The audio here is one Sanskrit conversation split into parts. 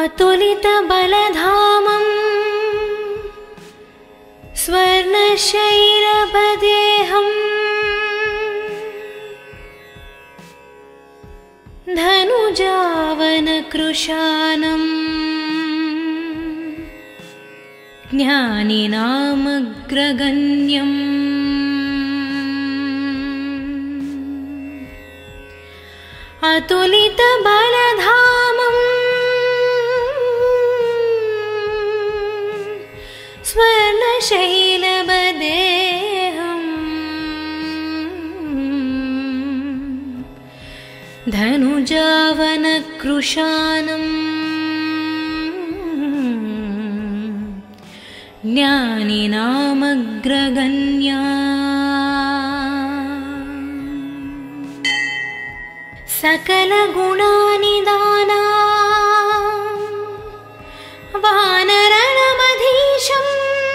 अतुलितबलधामं स्वर्णशैलपदेहम् धनुजावनकृशानं ज्ञानिनामग्रगण्यम् अतुलितबलधामं स्वर्णशैलपदेहम् धनुजावनकृशानं ज्ञानिनामग्रगण्या सकलगुणानिदाना वानरणमधीशम्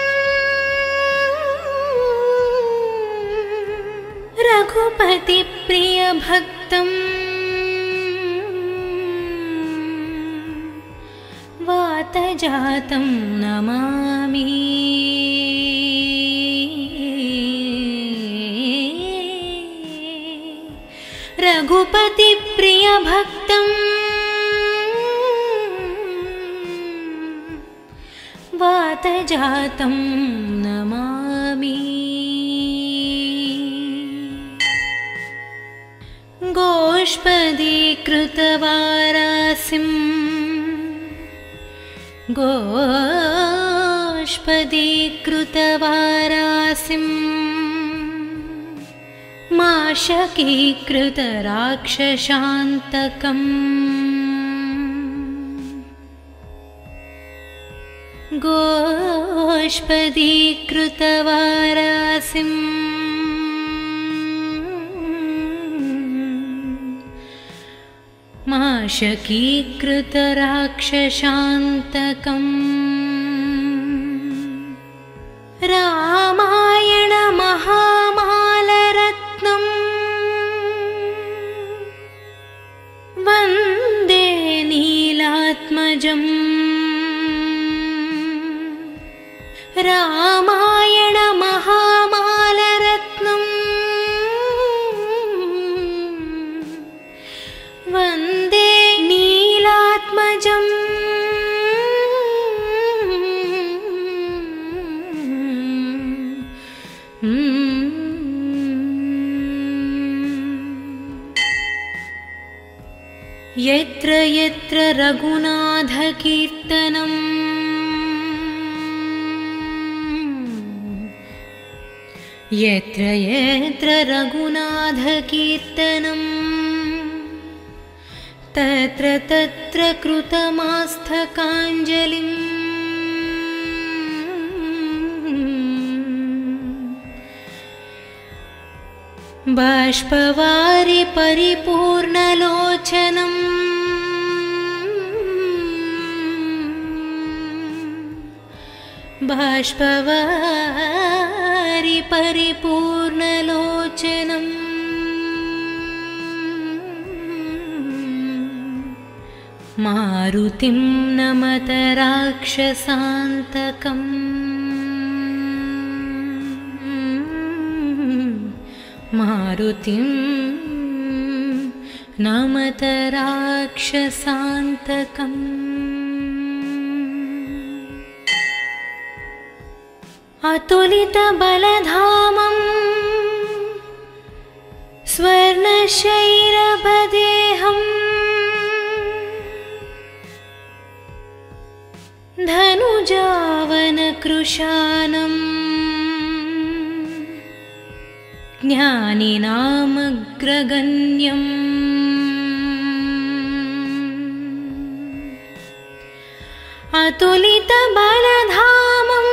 रघुपतिप्रियभक्तं वातजातं नमामि। रघुपतिप्रियभक्तं वातजातं नमामि। गोष्पदीकृतवारासिं माशकीकृतराक्षसान्तकम् गोष्पदीकृतवारासिं माशकीकृतराक्षसान्तकम् रामायणमहामालरत्नं वन्दे नीलात्मजम् रामायणमहामालरत्नं वन्दे नीलात्मजम् यत्र यत्र रघुनाथकीर्तनं यत्र यत्र रघुनाथकीर्तनं तत्र तत्र कृतमस्तकाञ्जलिम् बाष्पवारि परिपूर्णलोचनम् बाष्पवारि परिपूर्णलोचनम् मारुतिं नमत राक्षसान्तकम् मारुतिं नमत राक्षसान्तकम् अतुलितबलधामं स्वर्णशैलपदेहम् धनुजावनकृशानं ज्ञानिनामग्रगण्यम् अतुलितबलधामं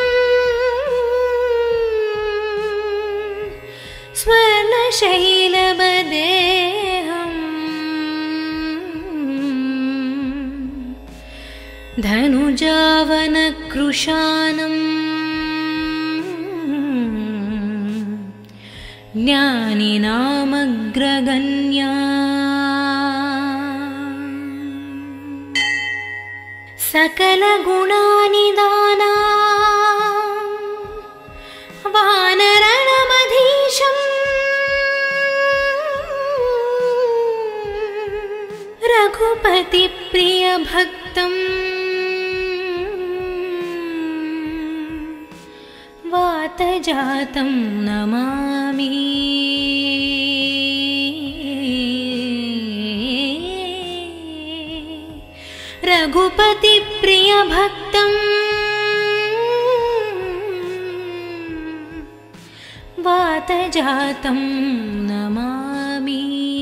स्वर्णशैलपदेहम् धनुजावनकृशानं ज्ञानिनामग्रगण्या सकलगुणानिदाना वानरणमधीशम् रघुपतिप्रियभक्तम् वातजातं नमामि। रघुपतिप्रियभक्तं वातजातं नमामि।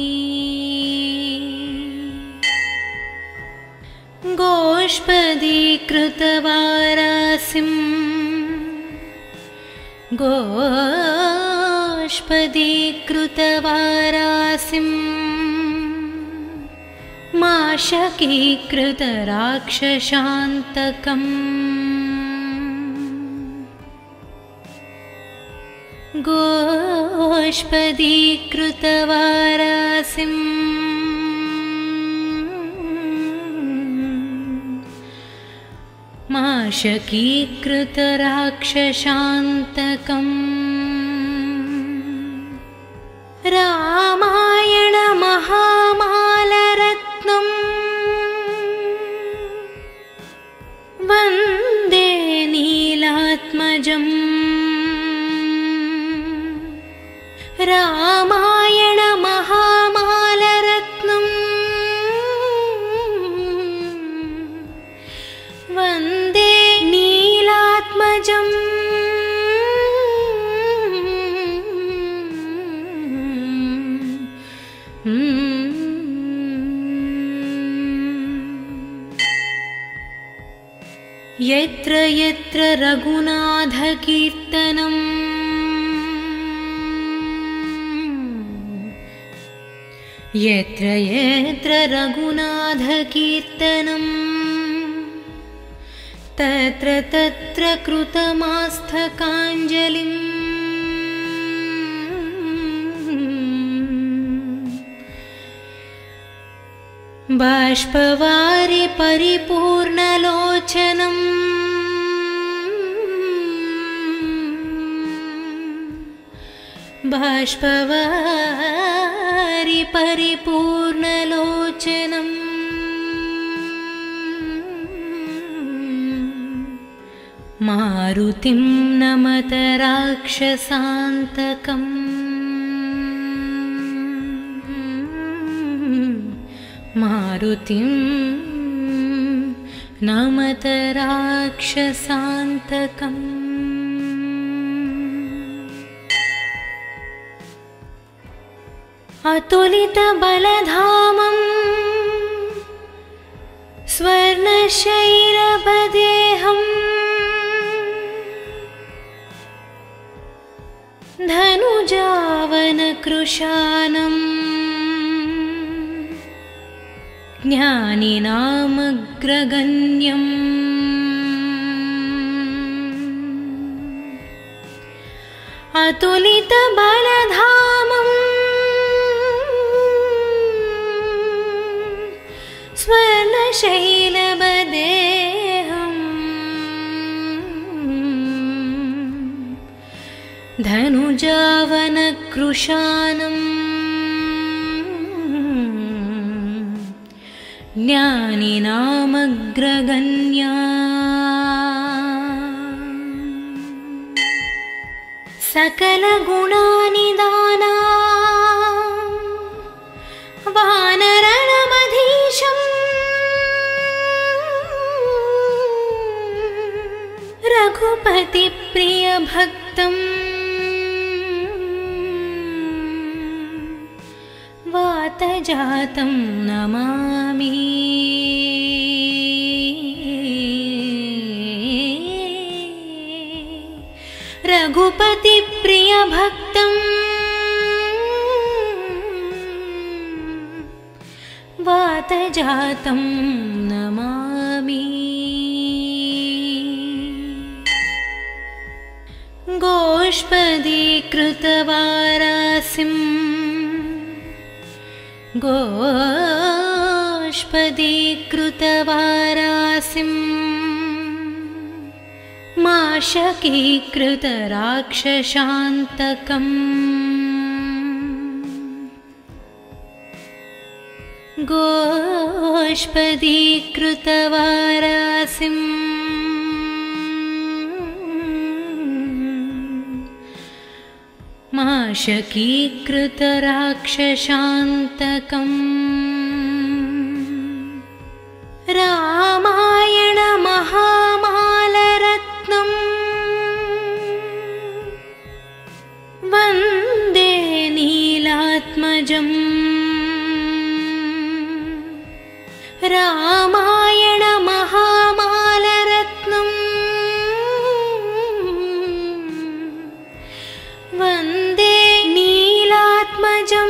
गोष्पदीकृतवारासिं गोष्पदीकृतवारासिं माशकीकृतराक्षसान्तकम् गोष्पदीकृतवारासिं माशकीकृतराक्षसान्तकम् रामायणमहामालरत्नम् वन्दे नीलात्मजम्। रामायणमहामालरत्नम् वन्दे नीलात्मजम्। यत्र यत्र रघुनाथकीर्तनम् यत्र यत्र रघुनाथकीर्तनम् तत्र तत्र कृतमस्तकाञ्जलिम्। बाष्पवारि परिपूर्णलोचनम् बाष्पवारि परिपूर्णलोचनम् मारुतिं नमत राक्षसान्तकम्। मारुतिं नमत राक्षसान्तकम्। अतुलितबलधामं स्वर्णशैलपदेहम् धनुजावनकृशानम् ज्ञानिनामग्रगण्यम्। अतुलितबलधामम् स्वर्णशैलपदेहम् धनुजावनकृशानम् ज्ञानिनामग्रगण्या। सकलगुणानिदाना वानरणमधीशम् रघुपतिप्रियभक्तम् वातजातं नमामि। रघुपतिप्रियभक्तम् वातजातं नमामि। गोष्पदीकृतवारासिं गोष्पदीकृतवारासिं गोष्पदीकृतवारासिम् माशकीकृतराक्षसान्तकम् गोष्पदीकृतवारासिम् माशकीकृतराक्षसान्तकम् रामायण महामालरत्नम् वन्दे नीलात्मजम् रामायण महामालरत्नम् वन्दे नीलात्मजम्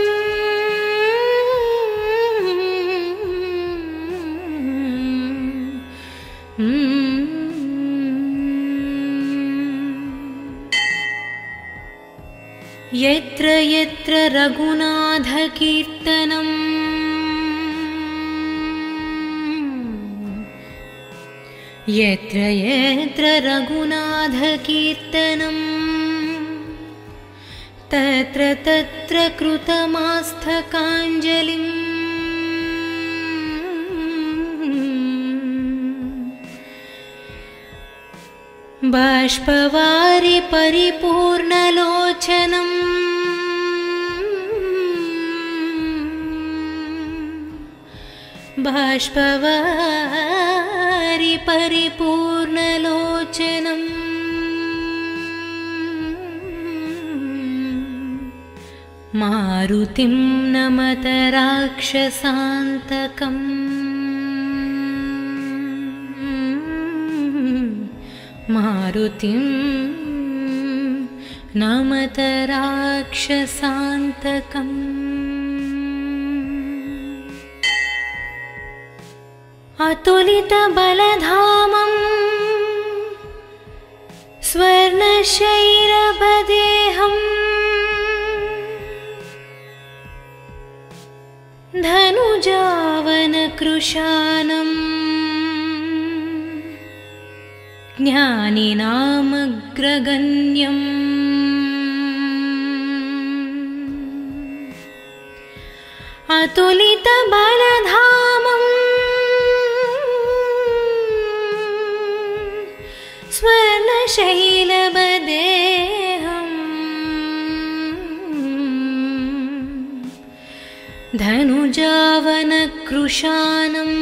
यत्र यत्र रघुनाथकीर्तनम् यत्र यत्र रघुनाथकीर्तनम् तत्र तत्र कृतमस्तकाञ्जलिम् बाष्पवारि परिपूर्णलोचनम् बाष्पवारि परिपूर्णलोचनम् मारुतिं नमत राक्षसान्तकम् मारुतिं नमत राक्षसान्तकम् अतुलितबलधामम् स्वर्णशैरभदेहम् धनुजावनकृशानम् ज्ञानिनामग्रगण्यम् अतुलितबलधामम् स्वर्णशैलभदेहम् धनुजावनकृशानम्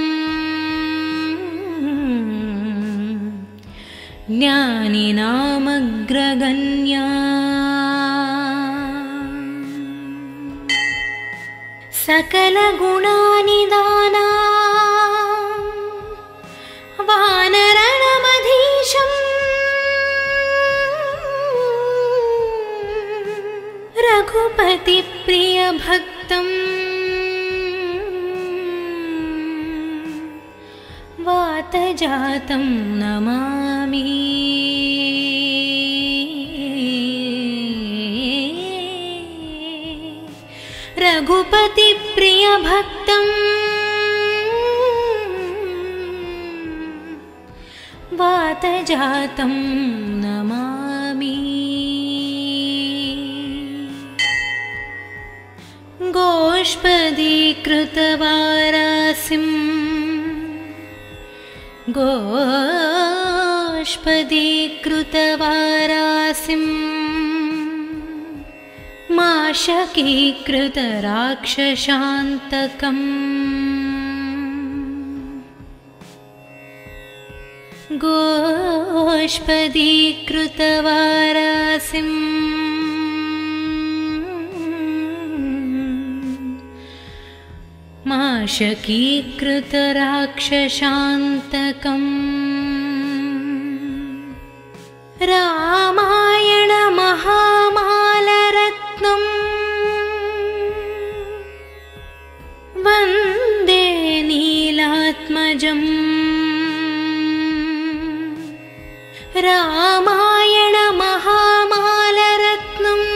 ज्ञानिनामग्रगण्या सकलगुणानिदाना वानरणमधीशम् रघुपतिप्रियभक्तम् वातजातं नमामि रघुपतिप्रियभक्तम् वातजातं नमामि गोष्पदीकृतवारासिम् गोष्पदीकृतवारासिम् माशकीकृतराक्षसान्तकम् गोष्पदीकृतवारासिम् माशकीकृतराक्षसान्तकम् रामायण महामालरत्नम् वन्दे नीलात्मजम् रामायण महामालरत्नम्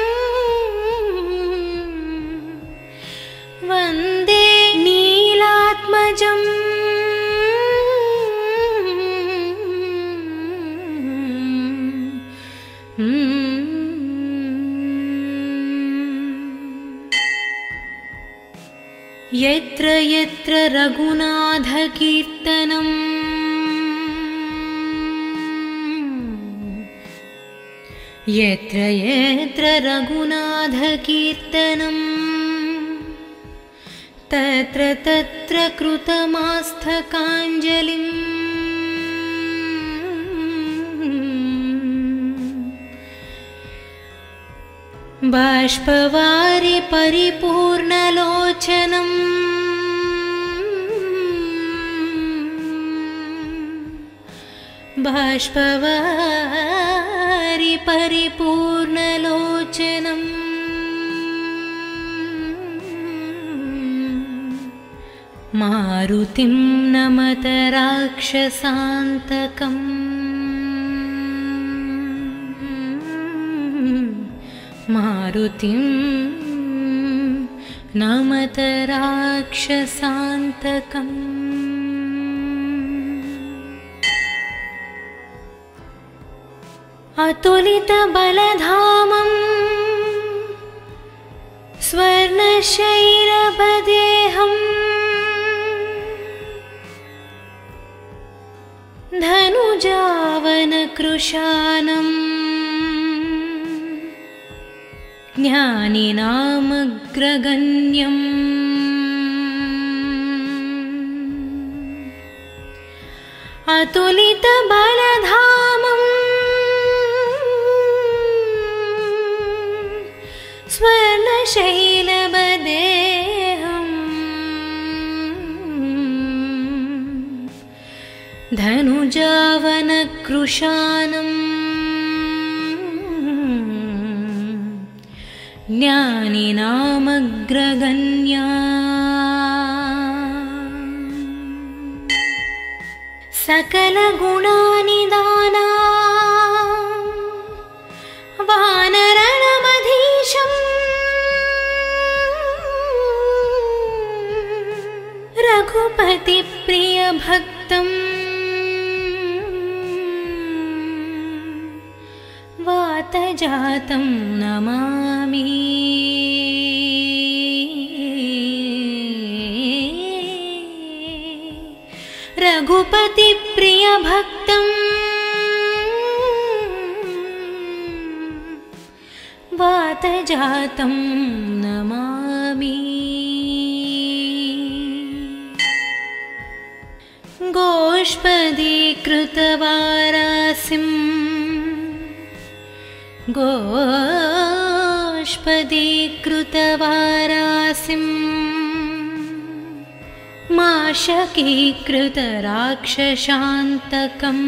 वन्दे नीलात्मजम् यत्र यत्र रघुनाथकीर्तनम् यत्र यत्र रघुनाथकीर्तनम् तत्र तत्र कृतमस्तकाञ्जलिम् बाष्पवारि परिपूर्णलोचनम् बाष्पवारि परिपूर्णलोचनम् मारुतिं नमत राक्षसान्तकम् मारुतिं नमत राक्षसान्तकम् अतुलितबलधामं स्वर्णशैलपदेहम् धनुजावनकृशानम् ज्ञानिनामग्रगण्यम् अतुलितबलधामम् स्वर्णशैलपदेहम् धनुजावनकृशानम् ज्ञानिनामग्रगण्या सकलगुणानिदाना वानरणमधीशम् रघुपतिप्रियभक्तम् वातजातं नमामि रघुपतिप्रियभक्तं वातजातं नमामि गोष्पदीकृतवारासिं गोष्पदीकृतवारासिं माशकीकृतराक्षसान्तकम्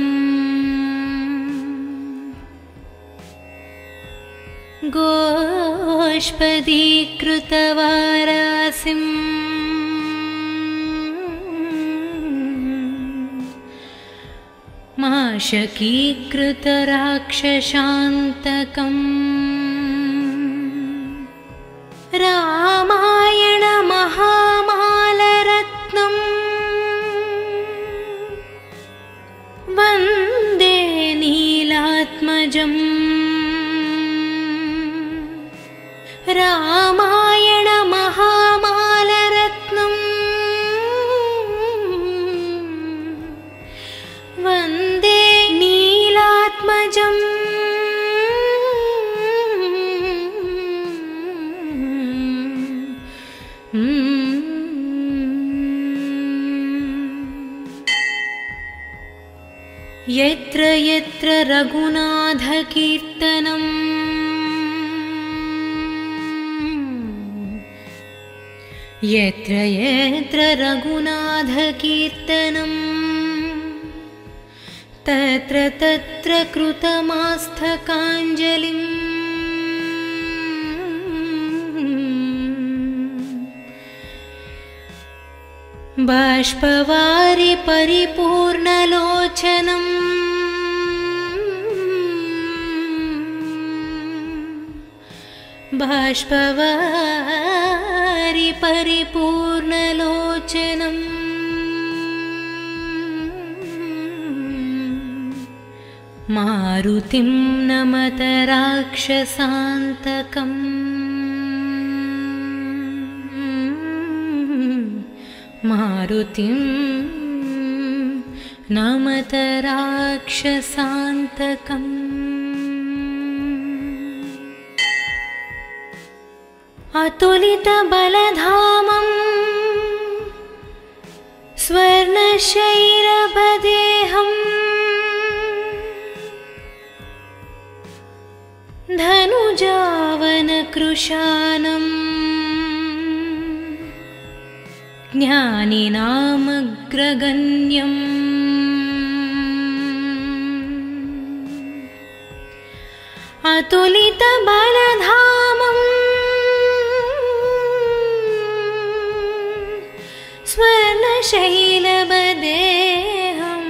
गोष्पदीकृतवारासिं माशकीकृतराक्षसान्तकम् रामायण महामालरत्नम् वन्दे नीलात्मजम् रामायण महामालरत्नम् वन्दे नीलात्मजम् यत्र यत्र रघुनाथकीर्तनम् यत्र यत्र रघुनाथकीर्तनम् तत्र तत्र कृतमस्तकाञ्जलिम् बाष्पवारि परिपूर्णलोचनम् बाष्पवारि परिपूर्णलोचनम् मारुतिं नमत राक्षसान्तकम् मारुतिं नमत राक्षसान्तकम् अतुलितबलधामं स्वर्णशैलपदेहम् धनुजावनकृशानं ज्ञानिनामग्रगण्यम् अतुलितबलधामं स्वर्णशैलपदेहम्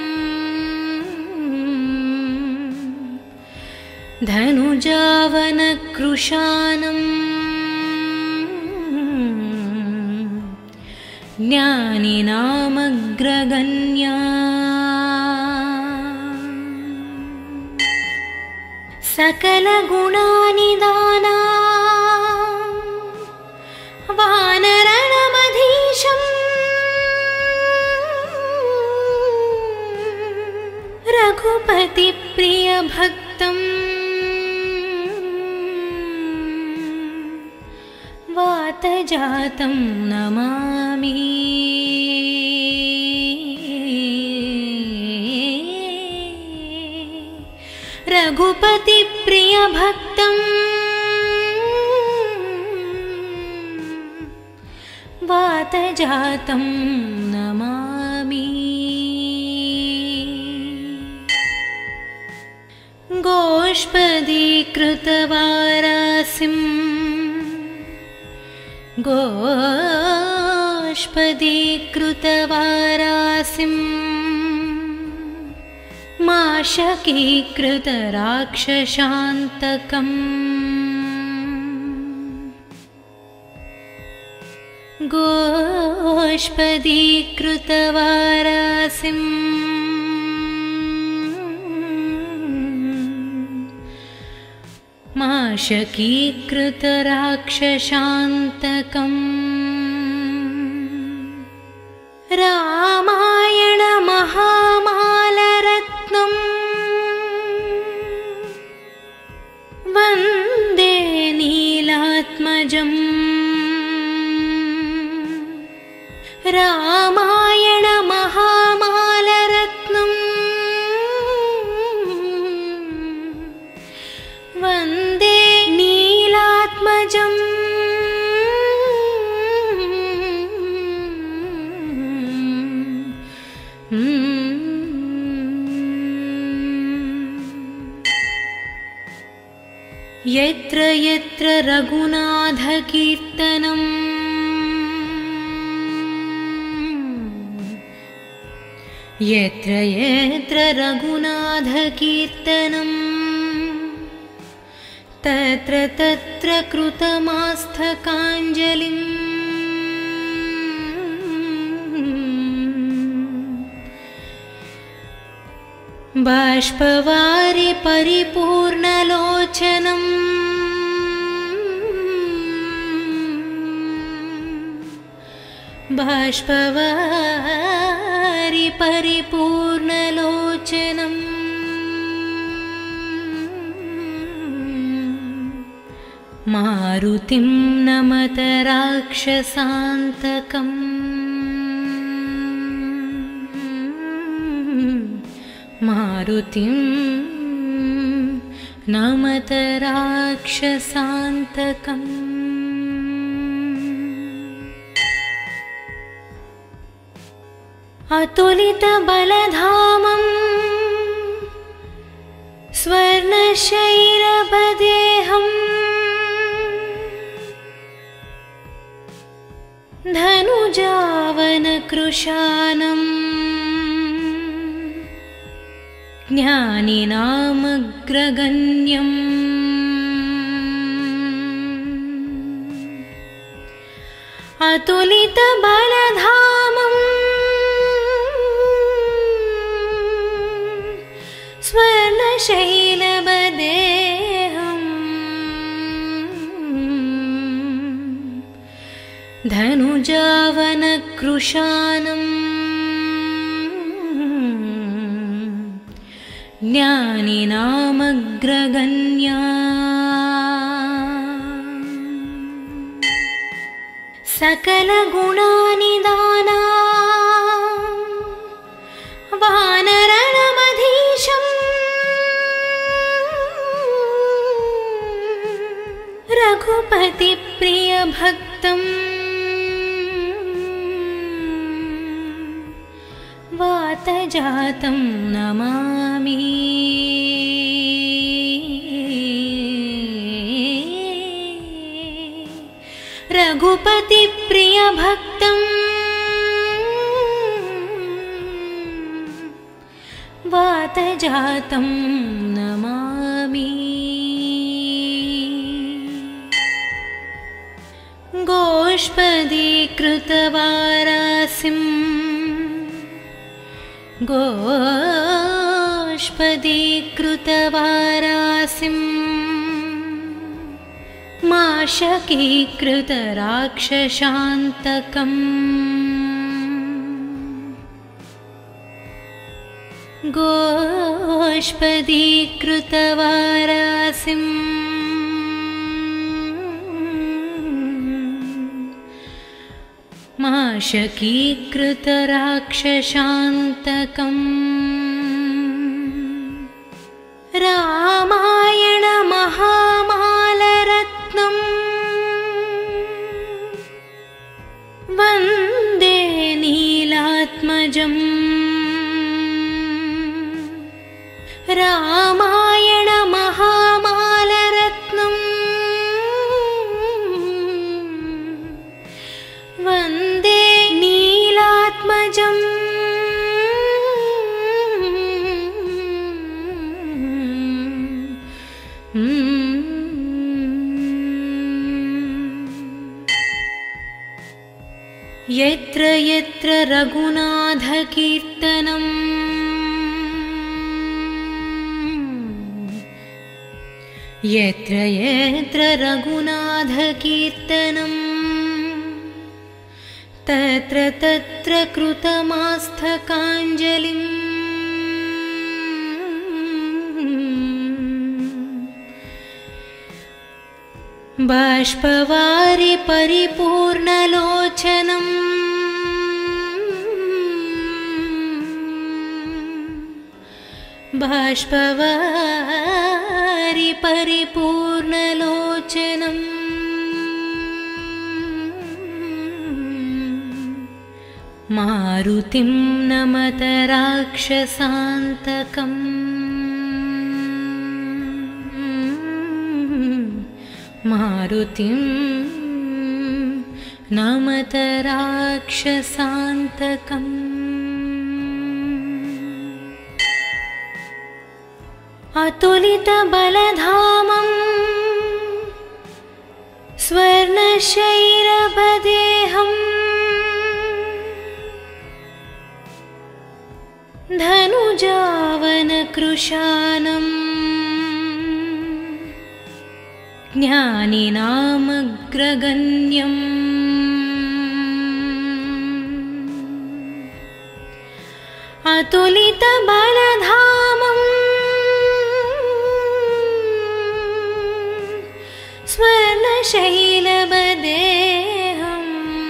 धनुजावनकृशानं ज्ञानिनामग्रगण्या सकलगुणानिदाना वानरणमधीशम् रघुपतिप्रियभक्तम् वातजातं नमामि रघुपतिप्रियभक्तं वातजातं नमामि गोष्पदीकृतवारासिं गोष्पदीकृतवारासिं माशकीकृतराक्षसान्तकम् गोष्पदीकृतवारासिं माशकीकृतराक्षसान्तकम् रामायणमहामालरत्नम् वन्दे नीलात्मजम् रामायणमहामालरत्नम् वन्दे नीलात्मजम् यत्र यत्र रघुनाथकीर्तनम् यत्र यत्र रघुनाथकीर्तनम् तत्र तत्र कृतमस्तकाञ्जलिम् बाष्पवारि परिपूर्णलोचनम् बाष्पवारि परिपूर्णलोचनम् मारुतिं नमत राक्षसान्तकम् मारुतिं नमत राक्षसान्तकम् अतुलितबलधामं स्वर्णशैलपदेहम् धनुजावनकृशानं ज्ञानिनामग्रगण्यम् अतुलितबलधामं स्वर्ण स्वर्णशैलवदेहम् धनुजावनकृशानम् ज्ञानिनामग्रगण्या सकलगुणानिदाना वानरणमधीशम् रघुपतिप्रियभक्तम् वातजातं नमामि। रघुपतिप्रियभक्तं वातजातं नमामि। गोष्पदीकृतवारासिं गोष्पदीकृतवारासिं माशकीकृतराक्षसान्तकम् गोष्पदीकृतवारासिं माशकीकृतराक्षसान्तकम् रामायणमहामालरत्नम् वन्दे नीलात्मजम् रामायणमहामालरत्नम् वन्दे नीलात्मजम् यत्र यत्र रघुनाथकीर्तनम् यत्र यत्र रघुनाथकीर्तनम् तत्र तत्र कृतमस्तकाञ्जलिम् बाष्पवारि परिपूर्णलोचनम् बाष्पवारि परिपूर्णलोचनम् मारुतिं नमत राक्षसान्तकम् मारुतिं नमत राक्षसान्तकम् अतुलितबलधामं स्वर्णशैलवदेहम् धनुजावनकृशानम् ज्ञानिनामग्रगण्यम् अतुलितबलधामम् स्वर्णशैलवदेहम्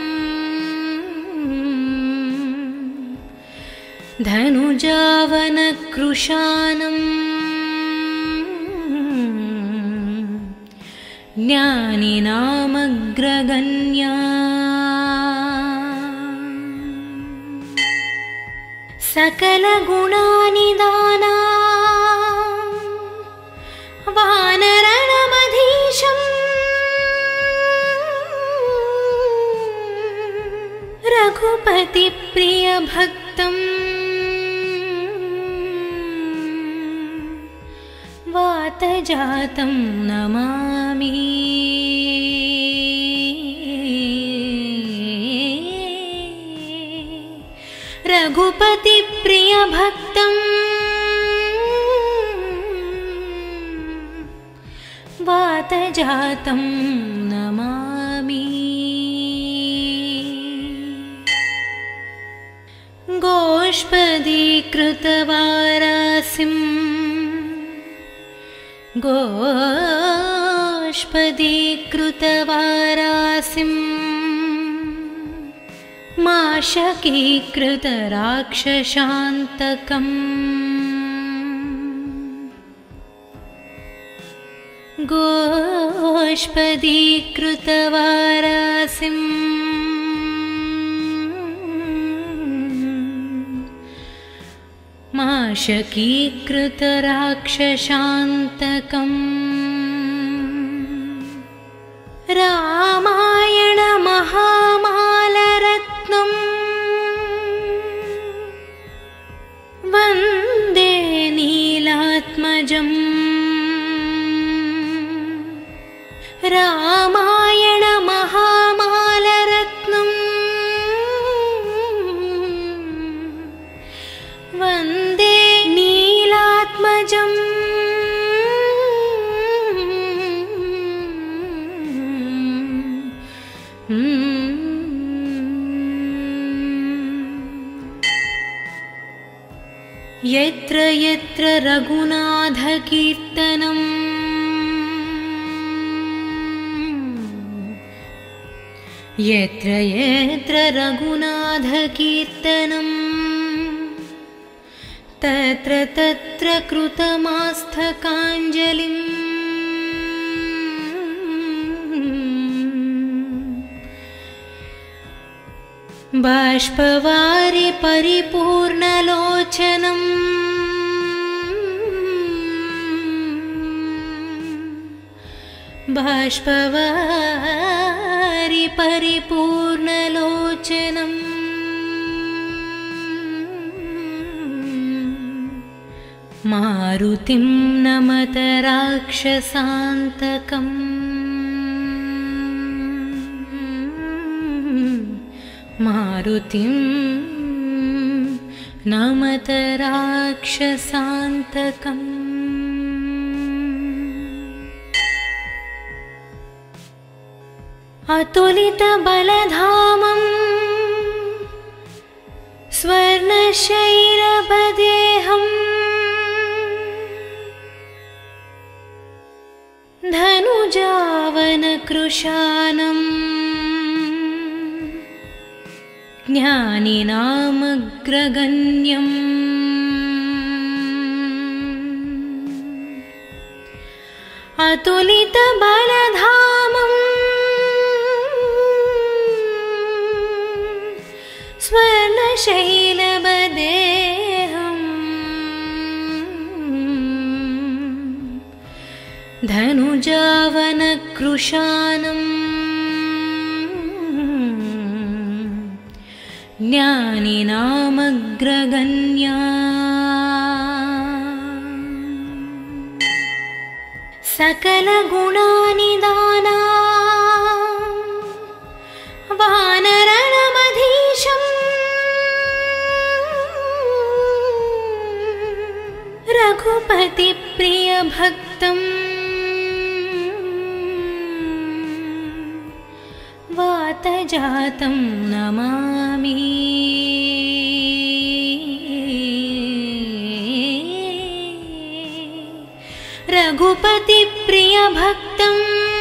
धनुजावनकृशानम् ज्ञानिनामग्रगण्या सकलगुणानिदाना वानरणमधीशम् रघुपतिप्रियभक्तम् वातजातं नमामि। रघुपतिप्रियभक्तम् वातजातं नमामि। गोष्पदीकृतवारासिं गोष्पदीकृतवारासिं माशकीकृतराक्षसान्तकम् गोष्पदीकृतवारासिं माशकीकृतराक्षसान्तकम् रामायण महामालरत्नं वन्दे नीलात्मजम्। रामायण महामालरत्नं वन्दे नीलात्मजम्। यत्र यत्र रघुनाथकीर्तनं यत्र यत्र रघुनाथकीर्तनं तत्र तत्र कृतमस्तकाञ्जलिम्। बाष्पवारि परिपूर्णलोचनम् बाष्पवारि परिपूर्णलोचनम् मारुतिं नमत राक्षसान्तकम् मारुतिं नमत राक्षसान्तकम्। अतुलितबलधामं स्वर्णशैरभदेहम् धनुजावनकृशानं ज्ञानिनामग्रगण्यम् अतुलितबलधामं स्वर्णशैलभदेहम् धनुजावनकृशानं ज्ञानिनामग्रगण्या सकलगुणानिदाना वानरणमधीशम् रघुपतिप्रियभक्तं वातजातं नमामि। रघुपतिप्रियभक्तं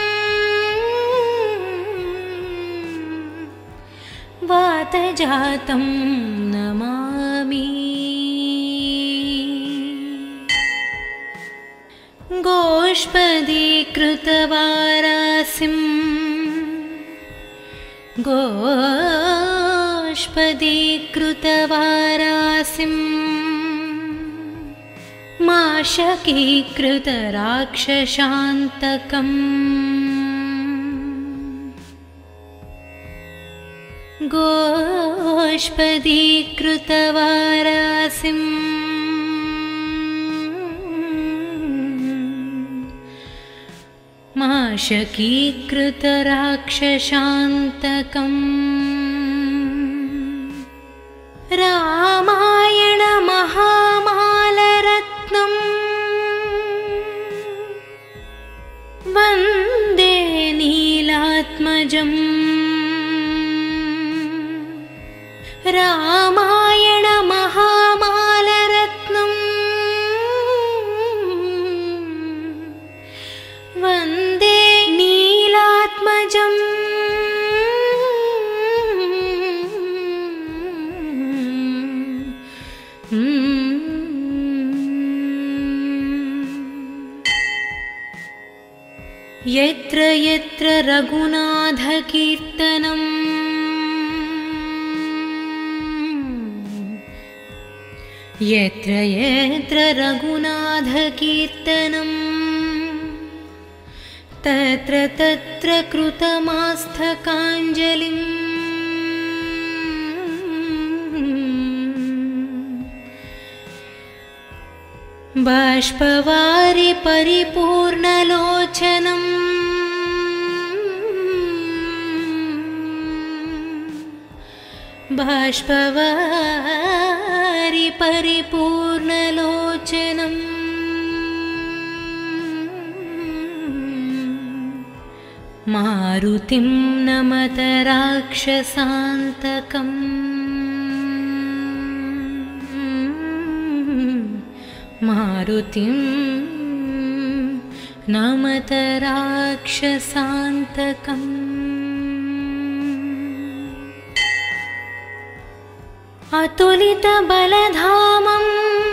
वातजातं नमामि। गोष्पदीकृतवारासिं गोष्पदीकृतवारासिं माशकीकृतराक्षसान्तकम् गोष्पदीकृतवारासिं माशकीकृतराक्षसान्तकम् रामायण महामालरत्नं वन्दे नीलात्मजम् रामायण महामालरत्नम् वन्दे नीलात्मजम् यत्र यत्र रघुनाथकीर्तनम् यत्र यत्र रघुनाथकीर्तनम् तत्र तत्र कृतमस्तकाञ्जलिम् बाष्पवारि परिपूर्णलोचनम् बाष्पवारि परिपूर्णलोचनम् मारुतिं नमत राक्षसान्तकम् मारुतिं नमत राक्षसान्तकम् अतुलितबलधामं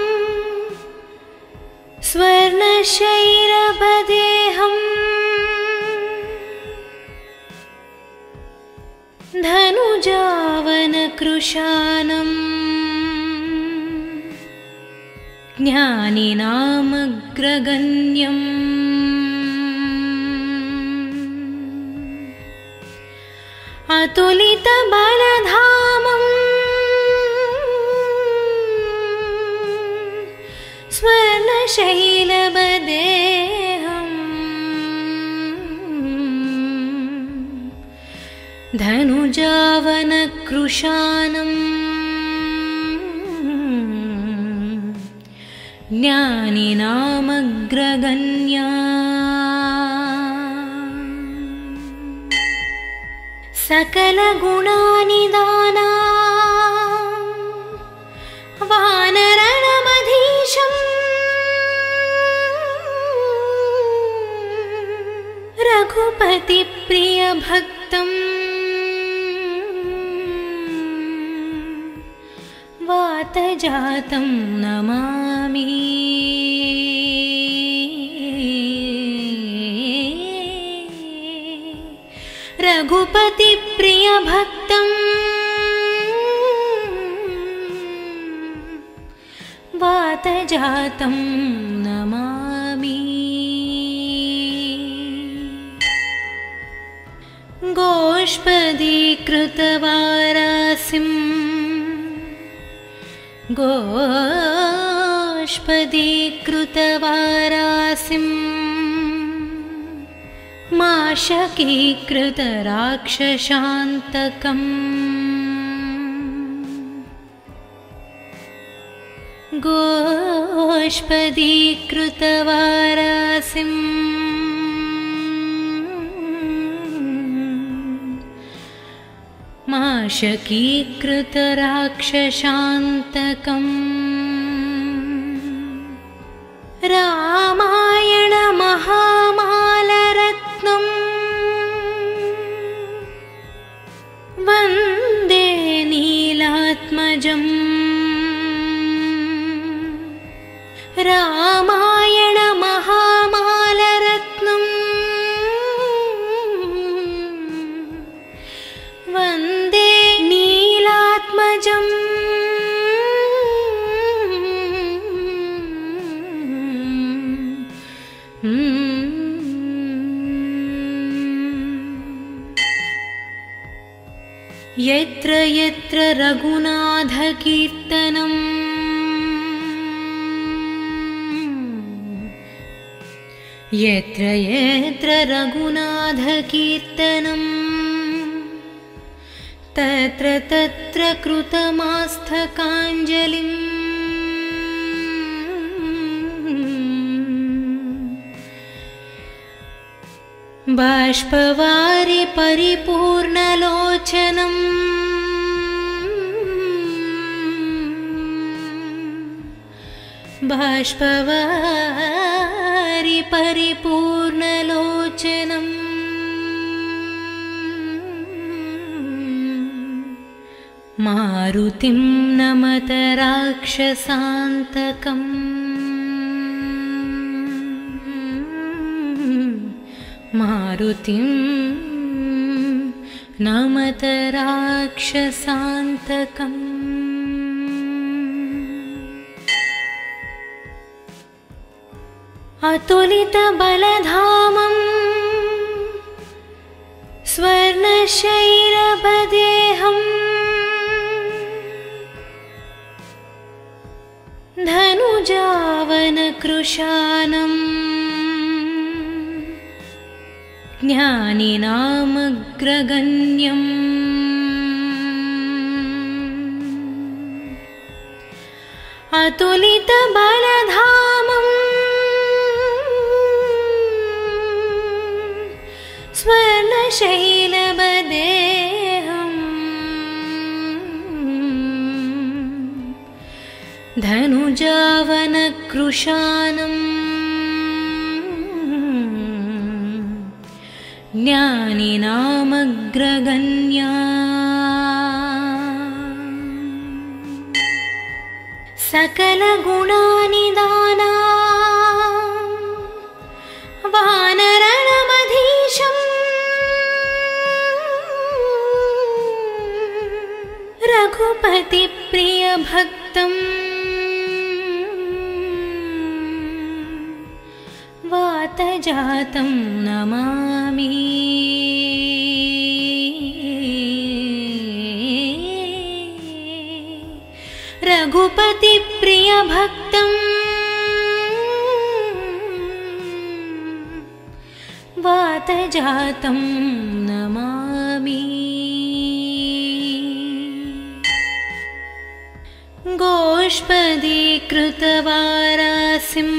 स्वर्णशैलपदेहम् धनुजावनकृशानम् ज्ञानिनामग्रगण्यम् अतुलितबलधामम् स्वर्णशैलपदेहम् धनुजावनकृशानम् ज्ञानिनामग्रगण्या सकलगुणानिदाना वानरणमधीशम् रघुपतिप्रियभक्तम् वातजातं नमामि रघुपतिप्रियभक्तम् वातजातं नमामि गोष्पदीकृतवारासिं गोष्पदीकृतवारासिं माशकीकृतराक्षसान्तकम् गोष्पदीकृतवारासिं माशकीकृतराक्षसान्तकम् रामायण महामालरत्नम् वन्दे नीलात्मजम् रामायण महामालरत्नम् वन्दे नीलात्मजम् यत्र यत्र रघुनाथकीर्तनम् यत्र यत्र रघुनाथकीर्तनम् तत्र तत्र कृतमस्तकाञ्जलिम् बाष्पवारि परिपूर्णलोचनम् बाष्पवारि परिपूर्णलोचनम् मारुतिं नमत राक्षसान्तकम् मारुतिं नमत राक्षसान्तकम् अतुलितबलधामं स्वर्णशैलपदेहम् धनुजावनकृशानम् ज्ञानिनामग्रगण्यम् अतुलितबलधामम् स्वर्णशैलपदेहम् धनुजावनकृशानम् ज्ञानिनामग्रगण्या सकलगुणानिदाना वानरणमधीशम् रघुपतिप्रियभक्तम् वातजातं नमामि रघुपतिप्रियभक्तम् वातजातं नमामि गोष्पदीकृतवारासिं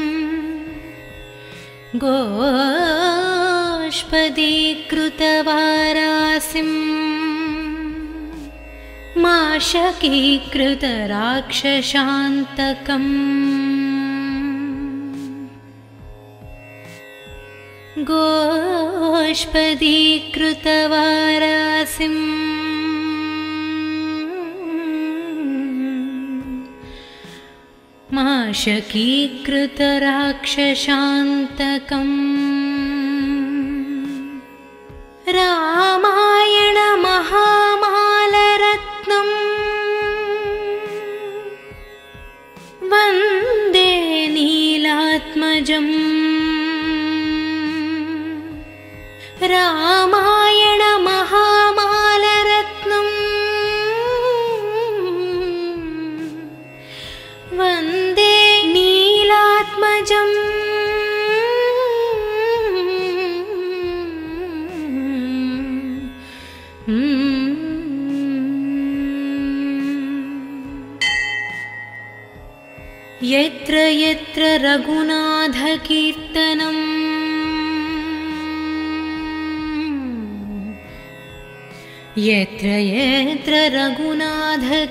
गोष्पदीकृतवारासिं माशकीकृतराक्षसान्तकम् गोष्पदीकृतवारासिं माशकीकृतराक्षसान्तकम् रामायण महामालरत्नम् वन्दे नीलात्मजम् रामायण महामालरत्नम् वन्दे नीलात्मजम् यत्र यत्र रघुनाथकीर्तनम् यत्र यत्र रघुनाथकीर्तनम्